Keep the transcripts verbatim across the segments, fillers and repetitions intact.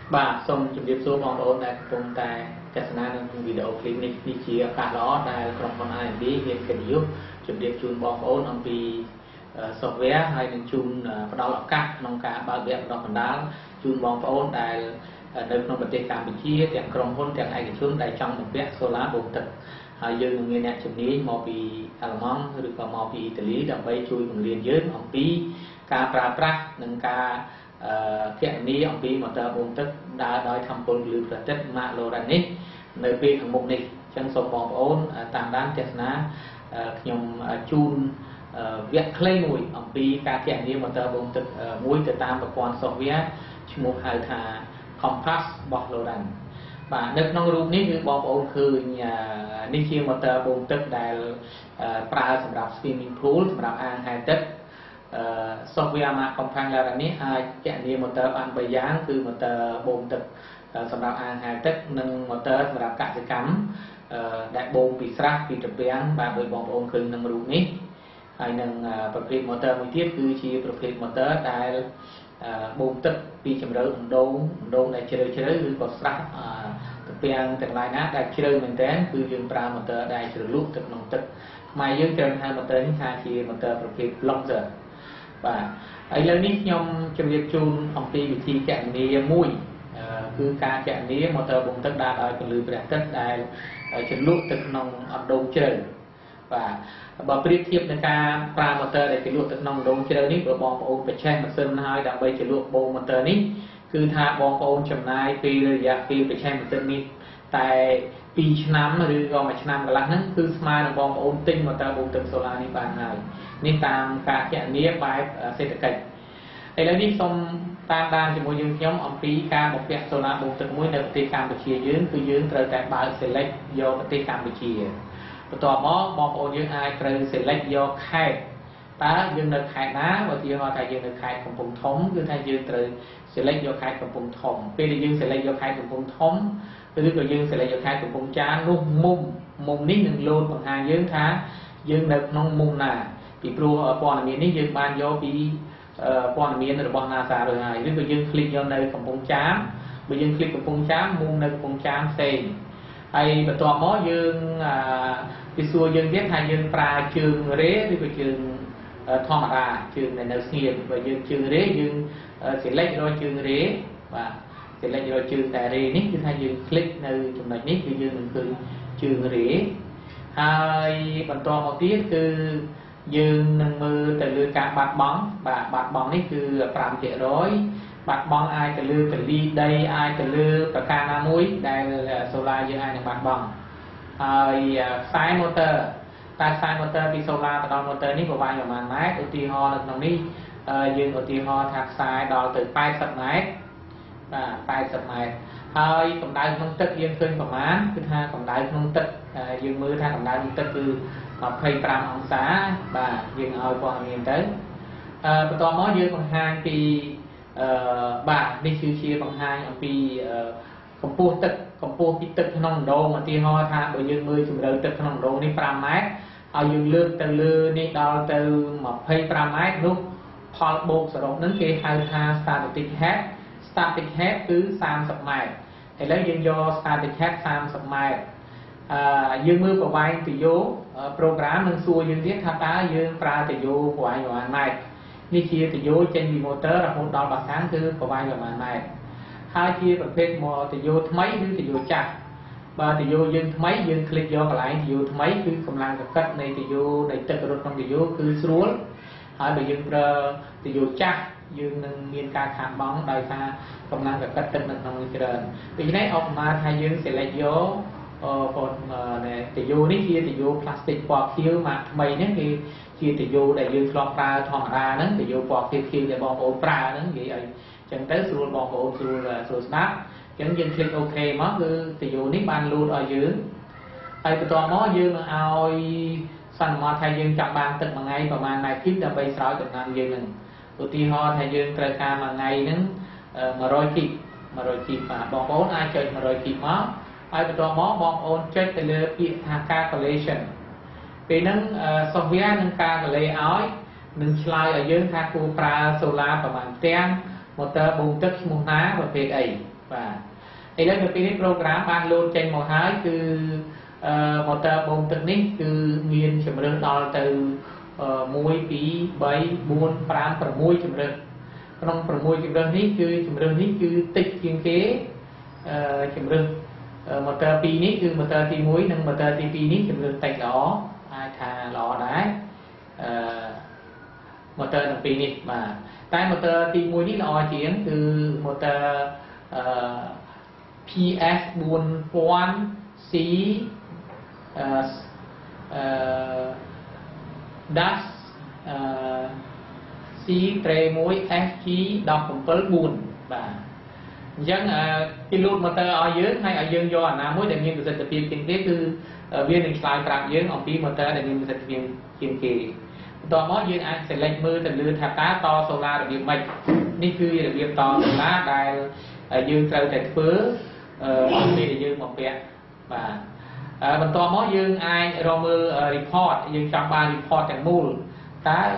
បាទសូមជម្រាបសួរបងប្អូនដែលកំពុងតែទស្សនានៅវីដេអូឃ្លីបនេះនេះជាឱកាសល្អដែលក្រុមហ៊ុន អាយ អេម ឌី មានកិត្តិយសជម្រាបជូនបងប្អូនអំពី software ហើយនឹងជូនផ្ដល់ឱកាសក្នុងការបើកវគ្គបណ្ដុះបណ្ដាលជូនបងប្អូនដែលនៅក្នុងប្រទេសកម្ពុជាទាំងក្រុមហ៊ុនទាំងឯកជនដែលចង់បំពាក់ Solar បូមទឹកហើយយើងនឹងមានអ្នកជំនាញមកពីអាល្លឺម៉ង់ឬក៏មកពីអ៊ីតាលីដើម្បីជួយបង្រៀនយើងអំពីការប្រើប្រាស់និងការគណនាអំពីម៉ូទ័របូមទឹកដើរដោយថាមពលពលប្រតិទ Mark Lawrence នេះនៅពេលខាងមុខនេះអញ្ចឹងសូមបងប្អូនតាមដានទស្សនាខ្ញុំជូនវគ្គខ្លីមួយអំពីការគណនាម៉ូទ័របូមទឹកមួយទៅតាមប្រព័ន្ធ software ឈ្មោះហៅថា Compass របស់ Lawrence បាទនៅក្នុងរូបនេះគឺបងប្អូនឃើញនេះជាម៉ូទ័របូមទឹកដែលប្រើសម្រាប់ swimming pool សម្រាប់អាងហែលទឹកsoftware Mark Compass Lawrence នេះអាចគណនាម៉ូទ័របានបីយ៉ាងគឺម៉ូទ័របូមទឹកសម្រាប់អាងហែលទឹកនិងម៉ូទ័រសម្រាប់កសិកម្មដែលបូមពីស្រះពីត្រពាំងបាទដោយបងប្អូនឃើញក្នុងរូបនេះហើយនឹងប្រភេទម៉ូទ័រមួយទៀតគឺជាប្រភេទម៉ូទ័រដែលបូមទឹកពីជម្រៅអណ្ដូងអណ្ដូងដែលជ្រៅជ្រៅឬក៏ស្រះត្រពាំងទាំងឡាយណាដែលជ្រៅមែនទែនគឺយើងប្រើម៉ូទ័រដែលជ្រលក់ទឹកក្នុងទឹកខ្មែរយើងត្រូវហៅម៉ូទ័រនេះថាជាម៉ូទ័រប្រភេទ plunger បាទឥឡូវនេះខ្ញុំជម្រាបជូនអំពីវិធីគណនាមួយគឺការគណនាម៉ូទ័របូមទឹកដើរដោយពន្លឺព្រះអាទិត្យដែលជ្រលក់ទៅក្នុងអណ្ដូងជ្រៅបាទបើប្រៀបធៀបនឹងការប្រើម៉ូទ័រដែលជ្រលក់ទៅក្នុងអណ្ដូងជ្រៅនេះបើបងប្អូនបញ្ឆេះម៉ាស៊ីនហើយដើម្បីជ្រលក់បូមម៉ូទ័រនេះគឺថាបងប្អូនចំណាយពេលរយៈពេលបញ្ឆេះម៉ាស៊ីននេះតែពីរឆ្នាំឬក៏មួយឆ្នាំកន្លះហ្នឹងគឺស្មើនឹងបងប្អូនទិញម៉ូទ័របូមទឹកសូឡានេះបានហើយនេះតាមការគណនាបែបសេដ្ឋកិច្ចឥឡូវនេះសូមតាមដានជាមួយយើងខ្ញុំអំពីការបំពាក់សូឡាបូមទឹកមួយនៅប្រទេសកម្ពុជាយើងគឺយើងត្រូវតែបើក select យកប្រទេសកម្ពុជាបន្ទាប់មកបងប្អូនយើងអាចត្រូវ select យកខេត្តតើយើងនៅខេត្តណាបើឧទាហរណ៍ថាយើងនៅខេត្តកំពង់ធំគឺថាយើងត្រូវ select យកខេត្តកំពង់ធំពេលដែលយើង select យកខេត្តកំពង់ធំឬក៏យើង select យកខេត្តកំពង់ចាមនោះមុំមុំនេះនឹងលោតបង្ហាញយើងថាយើងនៅក្នុងមុំណាពីព្រោះព័ត៌មាននេះយើងបានយកពីព័ត៌មានរបស់ NASA រួចហើយឬក៏យើង click យកនៅកំពង់ចាមបើយើង click កំពង់ចាមមុំនៅកំពង់ចាមផ្សេងហើយបន្ទាប់មកយើងពីសួរយើងទៀតថាយើងប្រើជើងរេឬក៏ជើងធម្មតាជើងនៅស្ងៀមបើយើងជើងរេយើង select រកជើងរេបាទ select រកជើងតែរេនេះគឺថាយើង click នៅចំណុចនេះគឺយើងនឹងឃើញជើងរេហើយបន្តមកទៀតគឺយើងនឹងមើលទៅលើការបាត់បង់បាទបាត់បង់នេះគឺ five percent បាត់បង់អាចទៅលើកលីដីអាចទៅលើប្រការណាមួយដែលសូឡាយើងអាចនឹងបាត់បង់ហើយខ្សែម៉ូទ័រតែខ្សែម៉ូទ័រពីសូឡាទៅដល់ម៉ូទ័រនេះប្រវែងប្រហែលម៉ែត្រឧទាហរណ៍នៅក្នុងនេះយើងឧទាហរណ៍ថាខ្សែដល់ទៅeightyម៉ែត្របាទeightyម៉ែត្រហើយកម្ដៅក្នុងទឹកយើងឃើញប្រមាណគឺថាកម្ដៅក្នុងទឹកយើងមើលថាកម្ដៅក្នុងទឹកគឺtwenty-fiveអង្សាបាទយើងឲ្យព័ត៌មានទៅអឺបន្ទាប់មកយើងបង្ហាញពីអឺបាទនេះគឺជាបង្ហាញអំពីកម្ពស់ទឹកកម្ពស់ពីទឹកក្នុងអណ្ដូងឧទាហរណ៍ថាបើយើងមើលជម្រៅទឹកក្នុងអណ្ដូងនេះfiveម៉ែត្រហើយយើងលើកទៅលើនេះដល់ទៅtwenty-fiveម៉ែត្រនោះផលបូកសរុបនឹងគេហៅថា static head static head គឺthirtyម៉ែត្រឥឡូវយើងយក static head thirtyម៉ែត្រអឺយើងមើលប្រវែងទយោ program នឹងសួរយើងទៀតថាតើយើងប្រើទយោប្រវែងប្រហែលម៉ែត្រនេះជាទយោចេញពី motor រហូតដល់បាសាំងគឺប្រវែងប្រហែលម៉ែត្រហើយជាប្រភេទមកទយោថ្មីឬទយោចាស់បើទយោយើងថ្មីយើង click យកកន្លែងទយោថ្មីគឺកម្លាំងកកិតនៃទយោនៃទឹករត់ក្នុងទយោគឺស្រួលហើយបើយើងប្រើទយោចាស់យើងនឹងមានការខាតបង់ដោយសារកម្លាំងកកិតទឹកនៅក្នុងច្រើនដូច្នេះឧបមាថាយើង select យកអឺគាត់ទយោនេះជាទយោផ្លាស្ទិកពណ៌ខៀវមកថ្មីនេះគេជាទយោដែលយើងធ្លាប់ប្រើធម្មតាហ្នឹងទយោពណ៌ខៀវខៀវដែលបងប្អូនប្រើហ្នឹងនិយាយឲ្យអញ្ចឹងទៅស្រួលបងប្អូនស្រួលស្រួលស្ដាប់អញ្ចឹងយើង click OK មកគឺទយោនេះបានលូតឲ្យយើងហើយបន្ទាប់មកយើងនឹងឲ្យសន្មតថាយើងចាប់បានទឹកមួយថ្ងៃប្រហែលម៉ែត្រគីបដើម្បីស្រោចដំណាំយើងហ្នឹងឧទាហរណ៍ថាយើងត្រូវការមួយថ្ងៃហ្នឹងone hundredគីបone hundredគីបបាទបងប្អូនអាចចុចone hundredគីបមកហើយបន្ទាប់មកបងប្អូនចុចទៅលើពាក្យថា calculation ពេលហ្នឹង software នឹង calculate ឲ្យនឹងឆ្លើយឲ្យយើងថាគួរប្រើ solar ប្រមាណផ្ទាំង motor bùng tức một ná và phê ấy và thì đây là cái program ban luôn trên một hai cứ motor bùng tức ní cứ miền chấm rừng đo từ mùi phí bảy buôn pram phần mùi chấm rừng trong phần mùi chấm rừng ní cứ chấm rừng ní cứ tích kiên kế chấm rừng motor pi ní cứ motor ti muối nâng motor ti pi ní chấm rừng tạch ló ai thà ló đá motor nâng pi ní mà tại motor ti muối ní lò chiến từ motor pê ét buôn quan C dash C tre muối ét giê đọc phẩm phớ buồn và dân cái lụt motor ở dưới hay ở dương do nào mối để nghiên cứu thực hiện kinh tế từ viên hình slide trạm dưới ông phí motor để nghiên cứu thực hiện kinh tếต่อมาយើងអាច select មើលទៅលើថាតើត solar របៀបម៉េចនេះគឺរបៀបត solar ដែលយើងត្រូវតែធ្វើអំពីដែលយើងមកពាក់បាទបន្តមកយើងអាចរកមើល report យើងចង់បាន report ទាំងមូលតើ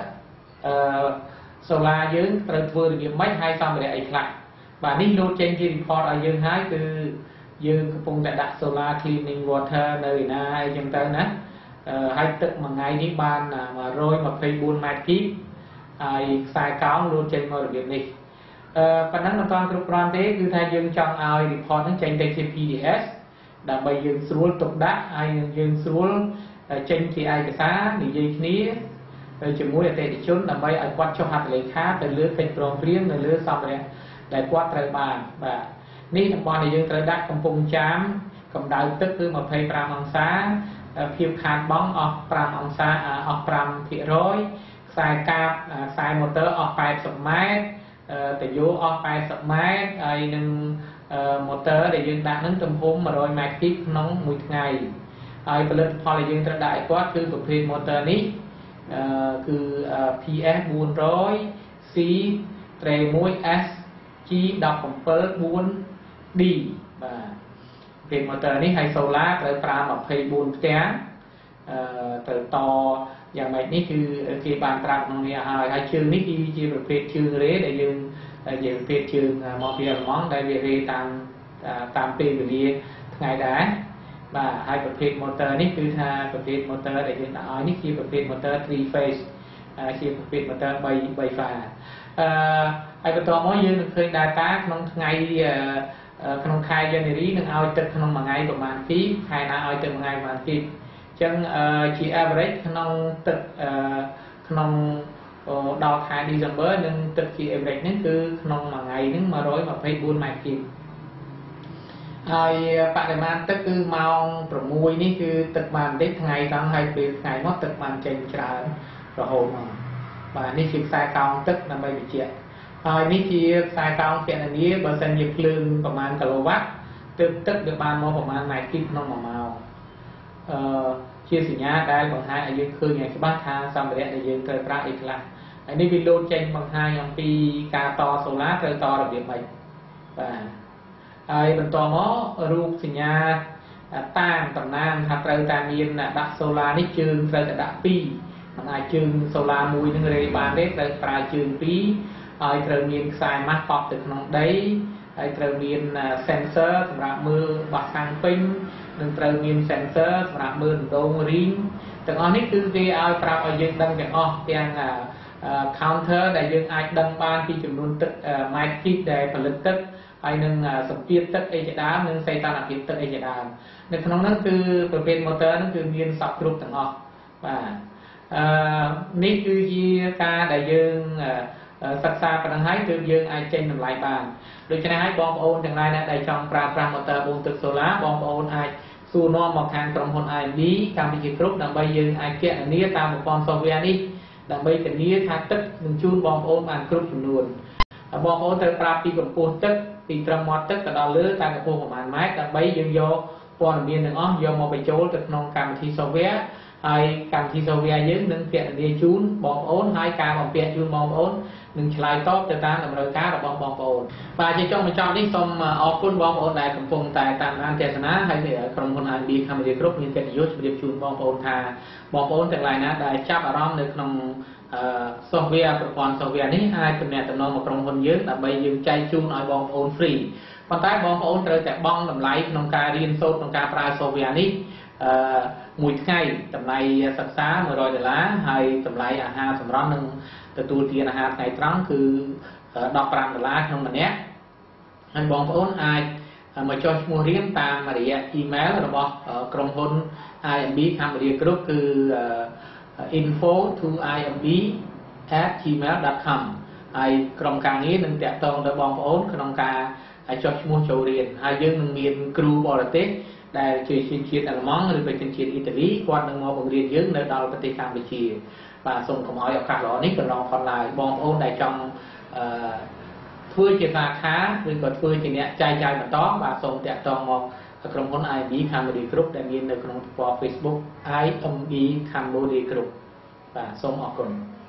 solar យើងត្រូវធ្វើរបៀបម៉េចហើយសម្ភារៈអីខ្លះបាទនេះលោតចេញជា report ឲ្យយើងហើយគឺយើងកំពុងតែដាក់ solar cleaning water នៅឯណាអីចឹងទៅណាហើយទឹកមួយថ្ងៃនេះបានmột trăm hai mươi tưម៉ែត្រគីបហើយខ្សែកោងលោតចេញមករបៀបនេះអឺប៉ុណ្ណឹងមិនទាន់គ្រប់គ្រាន់ទេគឺថាយើងចង់ឲ្យ report ហ្នឹងចេញទៅជា P D F ដើម្បីយើងស្រួលទុកដាក់ហើយយើងស្រួលចេញជាឯកសារនិយាយគ្នាជាមួយអតិថិជនដើម្បីឲ្យគាត់ចុះហត្ថលេខាទៅលើកិច្ចព្រមព្រៀងនៅលើសម្ភារៈដែលគាត់ត្រូវបានបាទនេះតំបន់ដែលយើងត្រូវដាក់កំពង់ចាមកម្ដៅទឹកគឺยี่สิบห้าអង្សាភាពខាតបង់អស់5អង្សាអស់5%ខ្សែកាបខ្សែម៉ូទ័រអស់80ម៉ែត្រតយោអស់80ម៉ែត្រហើយនឹងម៉ូទ័រដែលយើងដាក់នឹងទំហំmột trămម៉ែត្រគីបក្នុងមួយថ្ងៃហើយផលិតផលដែលយើងត្រូវដាក់ឲ្យគាត់គឺប្រភេទម៉ូទ័រនេះគឺ P S bốn trăm C tre một S G đọc phẩm phớ bốn D បាទពីម៉ូទ័រនេះហើយ solar ត្រូវប្រើยี่สิบสี่ផ្ទាំងទៅតយ៉ាងម៉េចនេះគឺគេបានប្រាប់ក្នុងនេះហើយហើយជើងនេះគឺជាប្រភេទជើងរេដែលយើងជាប្រភេទជើងមកពីអាល្លឺម៉ង់ដែលវារេតាមតាមពេលវេលាថ្ងៃដែរបាទហើយប្រភេទ motor នេះគឺថាប្រភេទ motor ដែលយើងដាក់ឲ្យនេះជាប្រភេទ motor three phase ជាប្រភេទ motor three three phase អឺហើយបន្តមកយើងនឹងឃើញ data ក្នុងថ្ងៃក្នុងខែ January នឹងឲ្យទឹកក្នុងមួយថ្ងៃប្រមាណគីខែណាឲ្យទឹកមួយថ្ងៃប្រមាណគីអញ្ចឹងជា average ក្នុងទឹកក្នុងដល់ខែ December នឹងទឹកជា average ហ្នឹងគឺក្នុងមួយថ្ងៃហ្នឹងmột trăm hai mươi tưម៉ែត្រគីបហើយបរិមាណទឹកគឺម៉ោង6នេះគឺទឹកបានបន្តិចថ្ងៃដល់ហើយពេលថ្ងៃមកទឹកបានចេញច្រើនរហូតមកបាទនេះជាខ្សែកោងទឹកដើម្បីបញ្ជាក់ហើយនេះជាខ្សែកោងគណនាបើសិនជាភ្លើងប្រមាណគីឡូវ៉ាត់ទឹកទឹកវាបានមកប្រមាណម៉ែត្រគីបក្នុងមួយម៉ោងអឺជាសញ្ញាដែលបង្ហាញឲ្យយើងឃើញយ៉ាងច្បាស់ថាសម្ភារៈដែលយើងត្រូវប្រើអីខ្លះហើយនេះវាលោតចេញបង្ហាញអំពីការតសូឡាត្រូវតរបៀបម៉េចបាទហើយបន្តមករូបសញ្ញាតាមតំណាងថាត្រូវតែមានដាក់សូឡានេះជើងត្រូវតែដាក់ពីរមិនអាចជើងសូឡាមួយនឹងរេបានទេត្រូវប្រើជើងពីរហើយត្រូវមានខ្សែម៉ាស់កប់ទៅក្នុងដីហើយត្រូវមាន sensor សម្រាប់មើលបាក់ខាងពេញនិងត្រូវមាន sensor សម្រាប់មើលដណ្ដូងរីងទាំងអស់នេះគឺគេឲ្យប្រាប់ឲ្យយើងដឹងទាំងអស់ទាំង counter ដែលយើងអាចដឹងបានពីចំនួនទឹកម៉ែត្រគីបដែលផលិតទឹកហើយនឹងសម្ពាធទឹកអីជាដើមនិងសីតុណ្ហភាពទឹកអីជាដើមនៅក្នុងនោះគឺប្រភេទ motor ហ្នឹងគឺមានសពគ្រប់ទាំងអស់បាទអឺនេះគឺជាការដែលយើងសិក្សាប៉ុណ្ណឹងហើយគឺយើងអាចចេញតម្លៃបានដូច្នេះហើយបងប្អូនទាំងឡាយដែលចង់ប្រើប្រាស់ motor បូមទឹកសូឡាបងប្អូនអាចសួរនាំមកខាងក្រុមហ៊ុន I M D កម្ពុជាគ្រប់ដើម្បីយើងអាចគណនាតាមប្រព័ន្ធ software នេះដើម្បីធានាថាទឹកនឹងជូនបងប្អូនបានគ្រប់ចំនួនបងប្អូនត្រូវប្រាប់ពីកម្ពស់ទឹកពីត្រឹមមាត់ទឹកទៅដល់លើតាមកម្ពស់ប្រមាណម៉ែត្រដើម្បីយើងយកព័ត៌មានទាំងអស់យកមកបញ្ចូលទៅក្នុងកម្មវិធី software ហើយកម្មវិធី software យើងនឹងគណនាជូនបងប្អូនហើយការបំពាក់ជូនបងប្អូននឹងឆ្លើយតបទៅតាមតម្រូវការរបស់បងប្អូនបាទជាចុងបញ្ចប់នេះសូមអរគុណបងប្អូនដែលកំពុងតែតាមដានទស្សនាហើយក្រុមហ៊ុន I M D កម្ពុជាគ្រប់មានកិត្តិយសជម្រាបជូនបងប្អូនថាបងប្អូនទាំងឡាយណាដែលចាប់អារម្មណ៍នៅក្នុង software ប្រព័ន្ធ software នេះអាចទំនាក់ទំនងមកក្រុមហ៊ុនយើងដើម្បីយើងចែកជូនឲ្យបងប្អូន free ប៉ុន្តែបងប្អូនត្រូវតែបង់តម្លៃក្នុងការរៀនសូត្រក្នុងការប្រើ software នេះអឺមួយថ្ងៃតម្លៃសិក្សាone hundredដុល្លារហើយតម្លៃអាហារសម្រន់និងទទួលទានអាហារថ្ងៃត្រង់គឺfifteenដុល្លារក្នុងម្នាក់ហើយបងប្អូនអាចមកចុះឈ្មោះរៀនតាមរយៈ email របស់ក្រុមហ៊ុន i m b Cambodia Group គឺ info to i m b at gmail dot com ហើយក្រុមការងារនឹងតាក់ទងទៅបងប្អូនក្នុងការចុះឈ្មោះចូលរៀនហើយយើងនឹងមានគ្រូបរទេសដែលជាជនជាតិអាល្លឺម៉ង់ឬក៏ជនជាតិអ៊ីតាលីគាត់នឹងមកបង្រៀនយើងនៅដល់ប្រទេសកម្ពុជាបាទសូមកុំឲ្យឱកាសល្អនេះកន្លងផុតឡើយបងប្អូនដែលចង់អឺធ្វើជាសាខាឬក៏ធ្វើជាអ្នកចែកចាយបន្តបាទសូមតាក់ទងមកក្រុមហ៊ុន i m b Cambodia Group ដែលមាននៅក្នុងទំព័រ Facebook i m b Cambodia Group បាទសូមអរគុណ